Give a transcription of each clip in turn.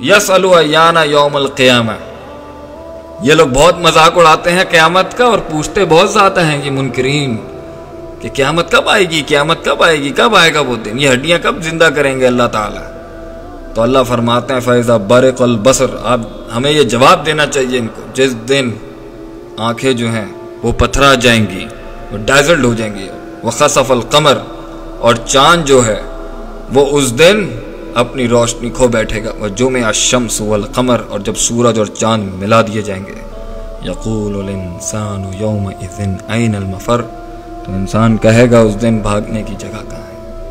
یسألو ایانا یوم القیامہ، یہ لوگ بہت مذاق اڑاتے ہیں قیامت کا اور پوچھتے بہت زیادہ ہیں یہ منکرین کہ قیامت کب آئے گی، قیامت کب آئے گی، کب آئے گا وہ دن، یہ ہڈیاں کب زندہ کریں گے اللہ تعالیٰ۔ تو اللہ فرماتے ہیں فَإِذَا بَرِقَ الْبَصَرُ، اب ہمیں یہ جواب دینا چاہیے ان کو، جس دن آنکھیں جو ہیں وہ پتھرا جائیں گی، وہ ڈائزلڈ ہو جائیں گی، وَخَسَفَ الْقَمَرُ، اور چاند جو ہے وہ اس دن اپنی روشنی کھو بیٹھے گا، وَجُمِعَ الشَّمْسُ وَالْقَمَرُ، اور جب سورج اور چاند ملا دیے جائیں گے، يَقُولُ الْإِنسَانُ يَوْمَئِذٍ أَيْنَ الْمَفَرُّ، تو انسان کہے گا اس دن بھاگنے کی جگہ کہاں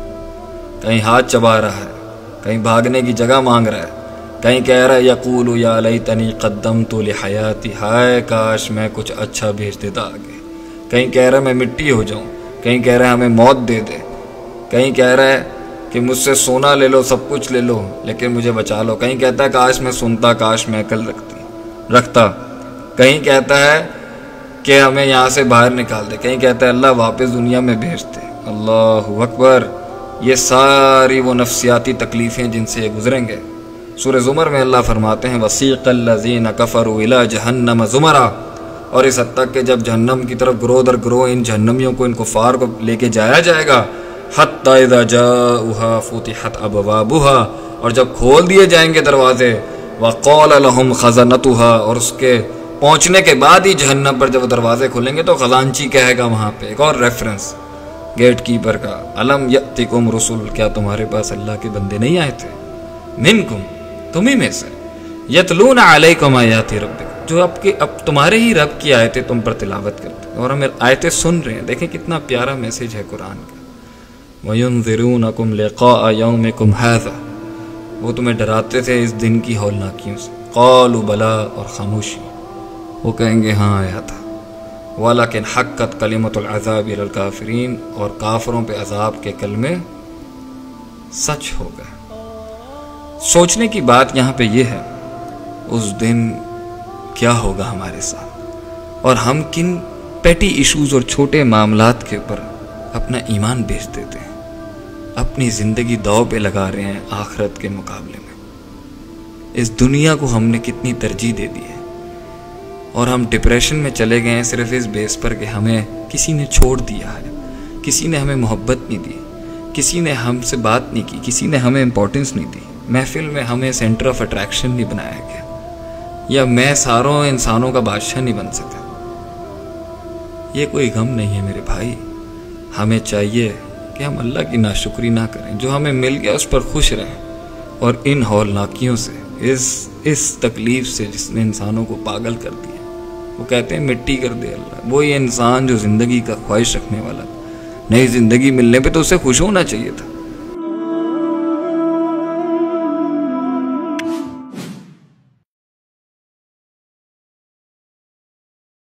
ہے، کہیں ہاتھ چبا رہا ہے، کہیں بھاگنے کی جگہ مانگ رہا ہے، کہیں کہہ رہا ہے یقول یا لیتنی قدمت لحیاتی، ہائے کاش میں کچھ اچھا بھیج دیتا آگے، کہیں کہہ رہا ہے میں مٹی ہو جاؤں، کہیں کہہ رہا ہے ہمیں موت دے دے، کہیں کہہ رہا ہے کہ مجھ سے سونا لے لو، سب کچھ لے لو لیکن مجھے بچا لو، کہیں کہتا ہے کاش میں سنتا، کاش میں عقل رکھتا، کہیں کہتا ہے کہ ہمیں یہاں سے باہر نکال دے، کہیں کہتا ہے اللہ واپس دنیا میں بھیج دے۔ اللہ اکبر، یہ ساری وہ نفسیاتی تکلیفیں جن سے یہ گزریں گے۔ سورہ زمر میں اللہ فرماتے ہیں وَسِيقَ الَّذِينَ كَفَرُوا إِلَىٰ جَهَنَّمَ زُمَرًا، اور اس حد تک کہ جب جہنم کی طرف گروہ در گروہ ان جہنمیوں کو، ان کفار کو لے کے جایا جائے گا، حَتَّى إِذَا جَاءُوهَا فُتِحَتْ أَبْوَابُهَا، اور جب کھول دیے جائیں گے دروازے، وَقَالَ لَهُمْ خَزَنَتُهَا، اور اس کے پہنچنے کے بعد ہی جہنم پر جب دروازے کھلیں گے تو خزانچی کہے گا وہاں پہ، ایک اور ریفرنس گیٹ کیپر کا، الم یأتکم رسول، کیا تمہارے پاس اللہ کے بندے نہیں آئے تھے، منکم، تمہیں میں سے، یتلون علیکم آیات ربکم، جو اب تمہارے ہی رب کی آیتیں تم پر تلاوت کرتے اور ہم آیتیں سن رہے ہیں۔ دیکھیں کتنا پیارا میسج ہے قرآن کا، وَيُنذِرُونَكُمْ لِقَاءَ يَوْمِكُمْ هَذَا، وہ تمہیں ڈراتے تھے اس دن کی ہولناکیوں سے، قالوا بلا، اور خاموشی، وہ کہیں گے ہاں آیا تھا، وَلَكِنْ حَقَّتْ كَلِمَةُ الْعَذَابِ عَلَى الْكَافِرِينَ، اور کافروں پہ عذاب کے کلمے سچ ہو گئے۔ سوچنے کی بات یہاں پہ یہ ہے اس دن کیا ہوگا ہمارے ساتھ، اور ہم کن پیٹی ایشوز اور چھوٹے معاملات کے اوپر اپنا ایمان بیچ دیتے ہیں، اپنی زندگی داؤ پہ لگا رہے ہیں آخرت کے مقابلے میں۔ اس دنیا کو ہم نے کتنی ترجیح دے دی ہے، اور ہم ڈپریشن میں چلے گئے ہیں صرف اس بیس پر کہ ہمیں کسی نے چھوڑ دیا ہے، کسی نے ہمیں محبت نہیں دی، کسی نے ہم سے بات نہیں کی، کسی نے ہمیں امپورٹنس نہیں دی، محفل میں ہمیں سینٹر آف اٹریکشن نہیں بنایا گیا، یا میں ساروں انسانوں کا بادشاہ نہیں بن سکا۔ یہ کوئی غم نہیں ہے میرے بھائی، ہمیں چاہیے کہ ہم اللہ کی ناشکری نہ کریں، جو ہمیں مل گیا اس پر خوش رہیں، اور ان ہولناکیوں سے، اس تکلیف سے جس نے انسانوں کو پاگل کر دیا، وہ کہتے ہیں مٹی کر دے اللہ، وہی انسان جو زندگی کا خواہش رکھنے والا، نئی زندگی ملنے پہ تو اسے خوش ہونا چاہیے تھا،